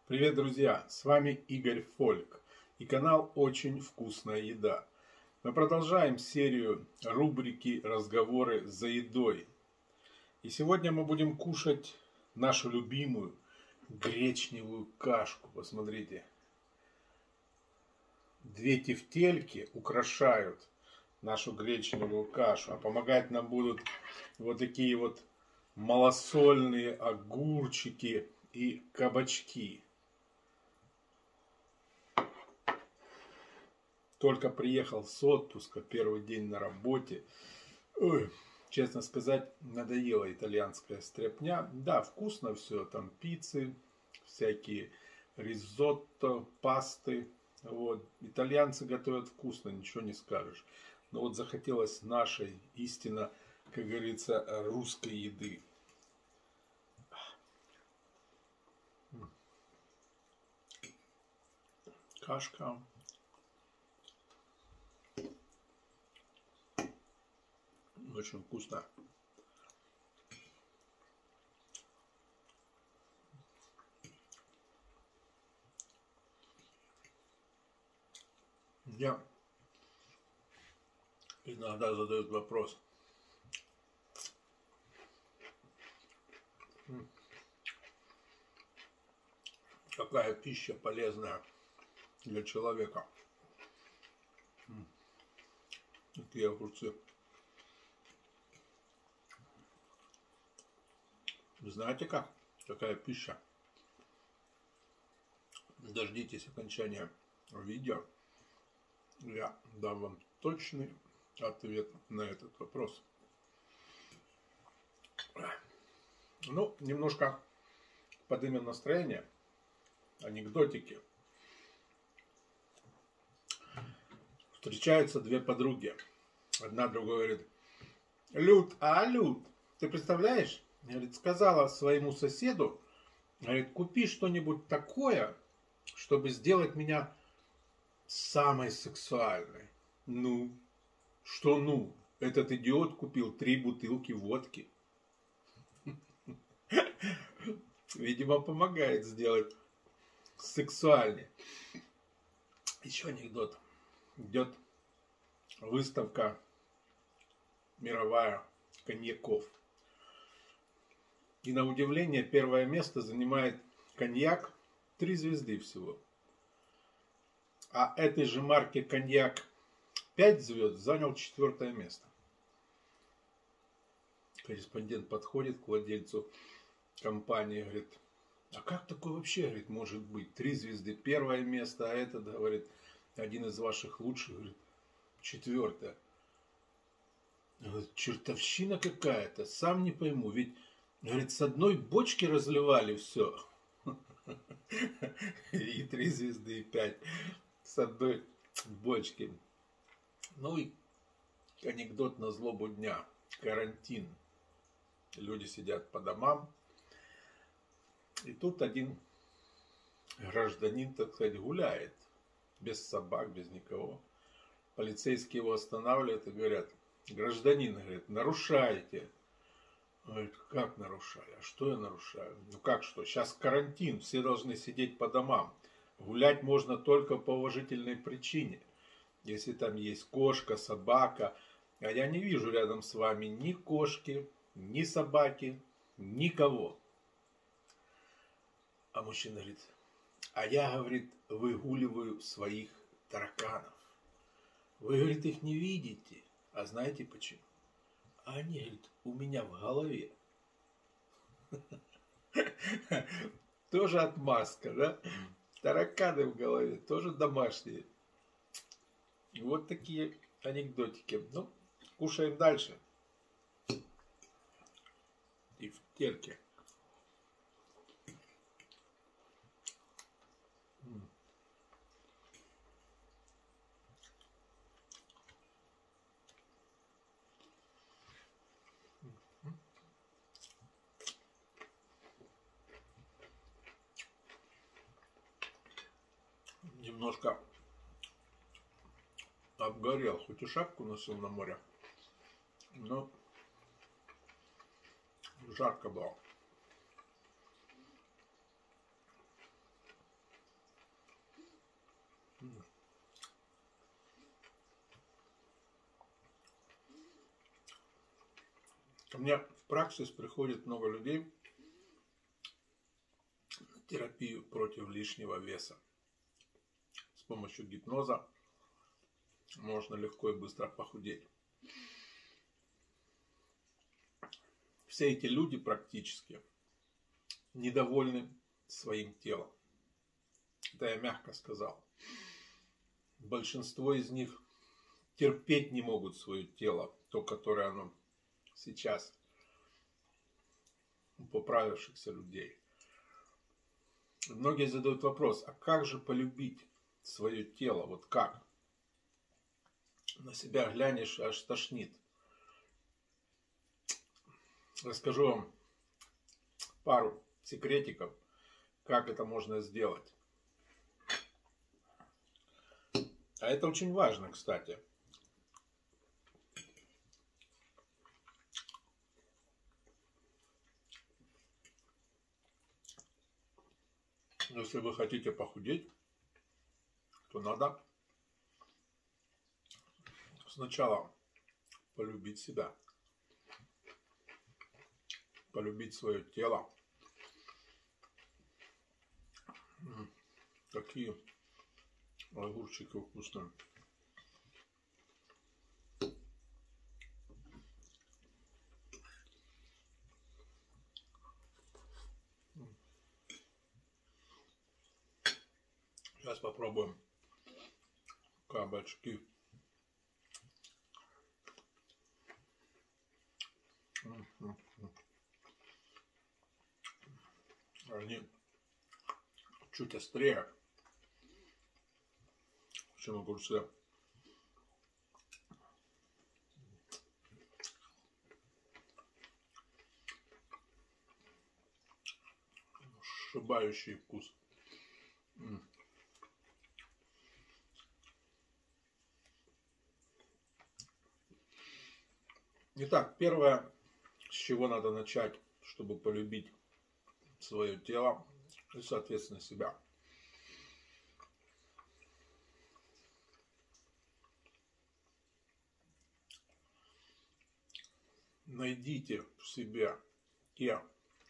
Привет, друзья! С вами Игорь Фольк и канал «Очень вкусная еда». Мы продолжаем серию рубрики «Разговоры за едой». И сегодня мы будем кушать нашу любимую гречневую кашку. Посмотрите. Две тефтельки украшают нашу гречневую кашу. А помогать нам будут вот такие вот малосольные огурчики и кабачки. Только приехал с отпуска, первый день на работе. Ой, честно сказать, надоела итальянская стряпня. Да, вкусно все, там пиццы, всякие ризотто, пасты. Вот. Итальянцы готовят вкусно, ничего не скажешь. Но вот захотелось нашей, истинно, как говорится, русской еды. Кашка. Очень вкусно. Мне иногда задают вопрос. Какая пища полезная для человека? Такие огурцы. Знаете как? Какая пища? Дождитесь окончания видео. Я дам вам точный ответ на этот вопрос. Ну, немножко поднимем настроение. Анекдотики. Встречаются две подруги. Одна другой говорит: Люд, Люд, ты представляешь? Говорит, сказала своему соседу, говорит, купи что-нибудь такое, чтобы сделать меня самой сексуальной. Ну, что ну? Этот идиот купил 3 бутылки водки. Видимо, помогает сделать сексуальнее. Еще анекдот. Идет выставка мировая коньяков. И на удивление первое место занимает коньяк 3 звезды всего. А этой же марки коньяк 5 звезд занял 4 место. Корреспондент подходит к владельцу компании, говорит, а как такое вообще, говорит, может быть? 3 звезды 1 место, а этот, говорит, один из ваших лучших, говорит, 4. Говорит, чертовщина какая-то, сам не пойму, ведь, говорит, с одной бочки разливали все. И 3 звезды, и 5 с одной бочки. Ну и анекдот на злобу дня. Карантин. Люди сидят по домам. И тут один гражданин, так сказать, гуляет. Без собак, без никого. Полицейские его останавливают и говорят, гражданин, говорит, нарушаете. Он говорит, как нарушаю? А что я нарушаю? Ну как что? Сейчас карантин, все должны сидеть по домам. Гулять можно только по уважительной причине. Если там есть кошка, собака. А я не вижу рядом с вами ни кошки, ни собаки, никого. А мужчина говорит, а я, говорит, выгуливаю своих тараканов. Вы, говорит, их не видите. А знаете почему? А они, говорит, у меня в голове. Тоже отмазка, да? Тараканы в голове, тоже домашние. Вот такие анекдотики. Ну, кушаем дальше. И в терке. Немножко обгорел, хоть и шапку носил на море, но жарко было. Ко мне в праксис приходит много людей на терапию против лишнего веса. С помощью гипноза можно легко и быстро похудеть. Все эти люди практически недовольны своим телом. Это я мягко сказал. Большинство из них терпеть не могут свое тело, то, которое оно сейчас, у поправившихся людей. Многие задают вопрос, а как же полюбить свое тело? Вот как? На себя глянешь, аж тошнит. Расскажу вам пару секретиков, как это можно сделать. А это очень важно, кстати. Если вы хотите похудеть, то надо сначала полюбить себя, полюбить свое тело. Какие огурчики вкусные. Сейчас попробуем кабачки. Они чуть острее, чем огурцы. Сшибающий вкус. Итак, первое, с чего надо начать, чтобы полюбить свое тело и, соответственно, себя. Найдите в себе те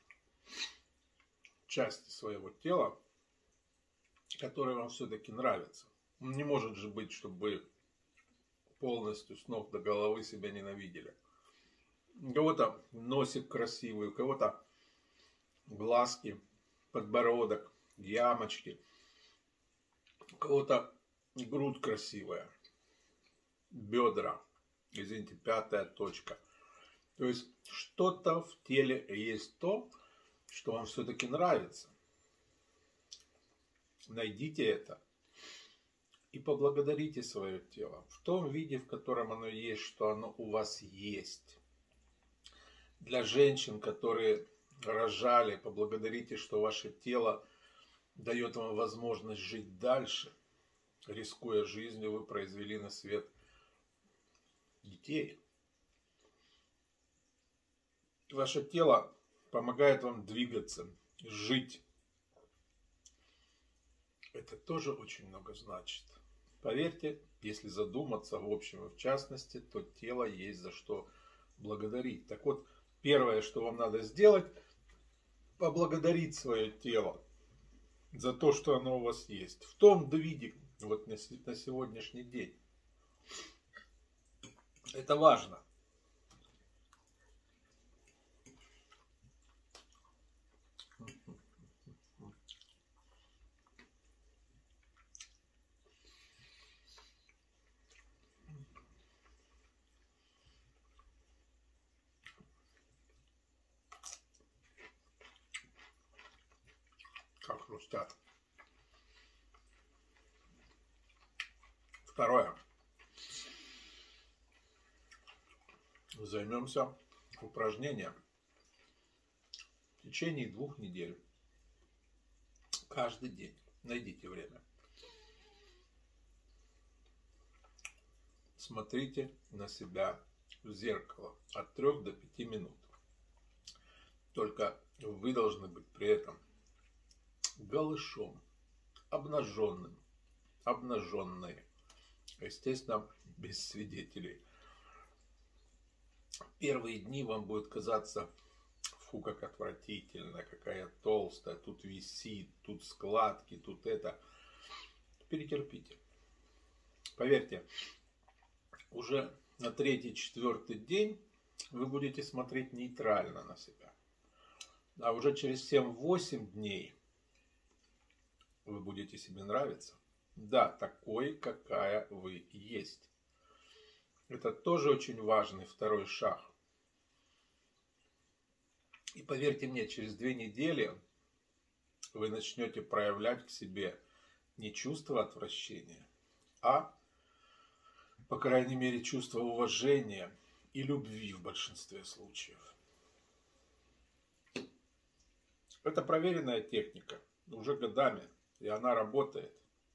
части своего тела, которые вам все-таки нравятся. Не может же быть, чтобы вы полностью с ног до головы себя ненавидели. У кого-то носик красивый, у кого-то глазки, подбородок, ямочки, у кого-то грудь красивая, бедра, извините, пятая точка. То есть что-то в теле есть то, что вам все-таки нравится. Найдите это и поблагодарите свое тело в том виде, в котором оно есть, что оно у вас есть. Для женщин, которые рожали, поблагодарите, что ваше тело дает вам возможность жить дальше. Рискуя жизнью, вы произвели на свет детей. Ваше тело помогает вам двигаться, жить. Это тоже очень много значит. Поверьте, если задуматься в общем и в частности, то тело есть за что благодарить. Так вот, первое, что вам надо сделать, поблагодарить свое тело за то, что оно у вас есть. В том виде, вот на сегодняшний день. Это важно. Как хрустят. Второе. Займемся упражнением в течение 2 недель. Каждый день. Найдите время. Смотрите на себя в зеркало от 3 до 5 минут. Только вы должны быть при этом голышом, обнаженным, обнаженные. Естественно, без свидетелей. Первые дни вам будет казаться: фу, как отвратительно, какая толстая, тут висит, тут складки, тут это. Перетерпите. Поверьте, уже на 3-4 день вы будете смотреть нейтрально на себя. А уже через 7-8 дней вы будете себе нравиться. Да, такой, какая вы есть. Это тоже очень важный второй шаг. И поверьте мне, через 2 недели вы начнете проявлять к себе не чувство отвращения, а, по крайней мере, чувство уважения и любви в большинстве случаев. Это проверенная техника уже годами, и она работает.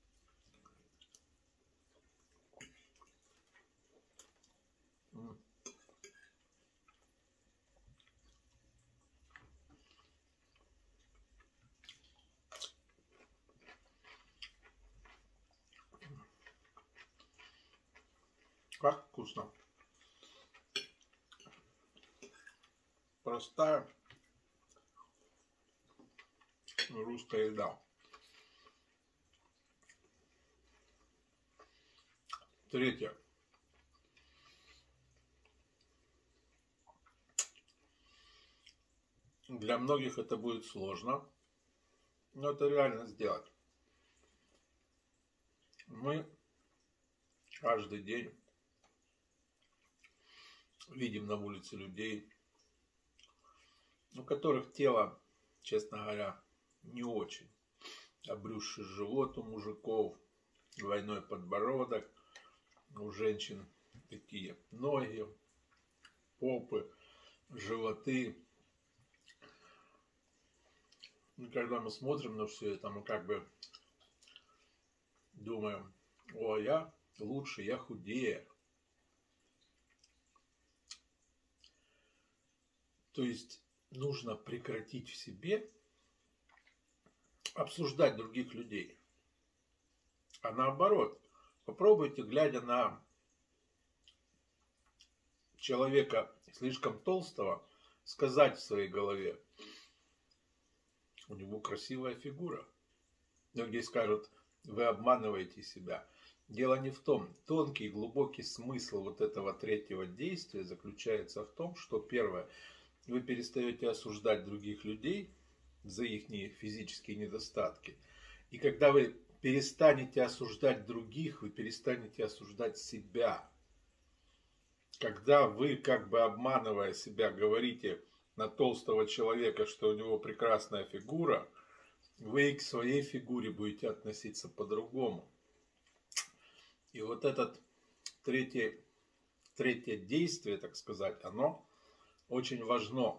Как вкусно. Простая русская еда. Третье. Для многих это будет сложно, но это реально сделать. Мы каждый день видим на улице людей, у которых тело, честно говоря, не очень. Обрюзший живот у мужиков, двойной подбородок, у женщин такие ноги, попы, животы. И когда мы смотрим на все это, мы как бы думаем: о, я лучше, я худее. То есть нужно прекратить в себе обсуждать других людей. А наоборот, попробуйте, глядя на человека слишком толстого, сказать в своей голове: у него красивая фигура. Многие скажут: вы обманываете себя. Дело не в том. Тонкий и глубокий смысл вот этого третьего действия заключается в том, что первое, вы перестаете осуждать других людей за их физические недостатки. И когда вы перестанете осуждать других, вы перестанете осуждать себя. Когда вы, как бы обманывая себя, говорите на толстого человека, что у него прекрасная фигура, вы и к своей фигуре будете относиться по-другому. И вот это третье действие, так сказать, оно очень важно.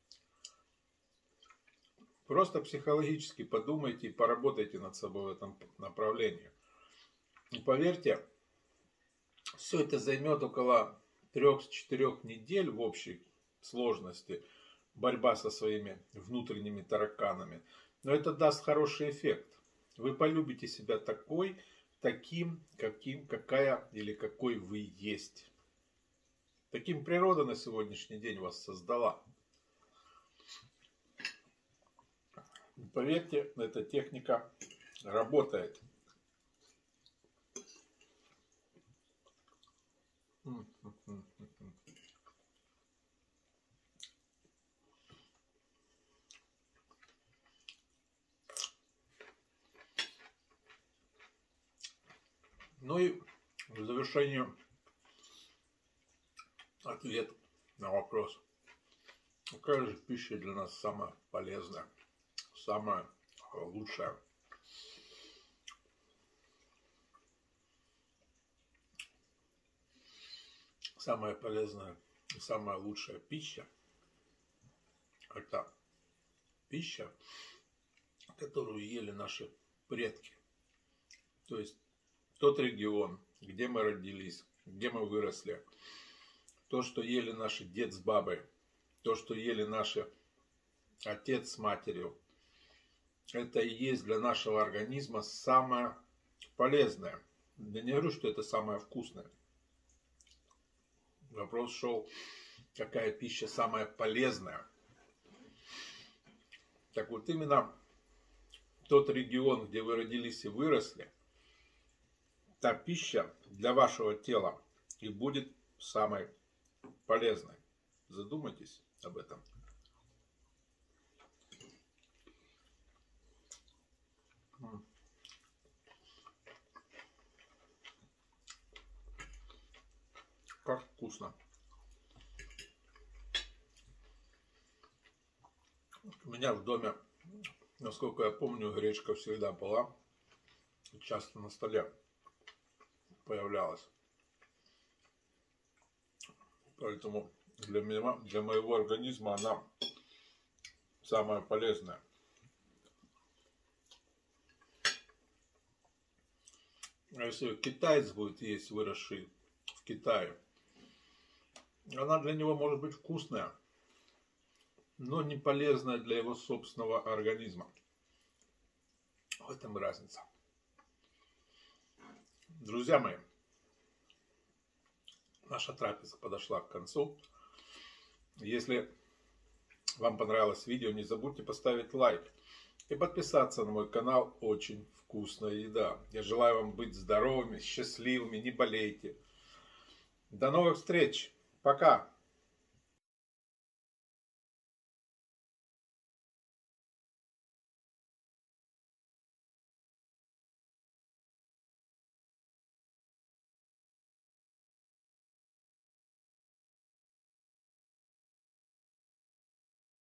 Просто психологически подумайте и поработайте над собой в этом направлении. И поверьте, все это займет около 3-4 недель в общей сложности, борьба со своими внутренними тараканами. Но это даст хороший эффект. Вы полюбите себя таким, какая или какой вы есть. Таким природа на сегодняшний день вас создала. Поверьте, эта техника работает. Ну и в завершение ответ на вопрос: какая же пища для нас самая полезная, самая лучшая? Самая полезная и самая лучшая пища — это пища, которую ели наши предки. То есть тот регион, где мы родились, где мы выросли, то, что ели наши дед с бабой, то, что ели наши отец с матерью, это и есть для нашего организма самая полезное. Я не говорю, что это самое вкусное. Вопрос шел, какая пища самая полезная. Так вот именно тот регион, где вы родились и выросли, та пища для вашего тела и будет самой полезной. Задумайтесь об этом. Как вкусно. У меня в доме, насколько я помню, гречка всегда была. Часто на столе появлялась. Поэтому для меня, для моего организма она самая полезная. А если китаец будет есть, выросший в Китае, она для него может быть вкусная, но не полезная для его собственного организма. В этом и разница. Друзья мои, наша трапеза подошла к концу. Если вам понравилось видео, не забудьте поставить лайк и подписаться на мой канал «Очень вкусная еда». Я желаю вам быть здоровыми, счастливыми, не болейте. До новых встреч. Пока.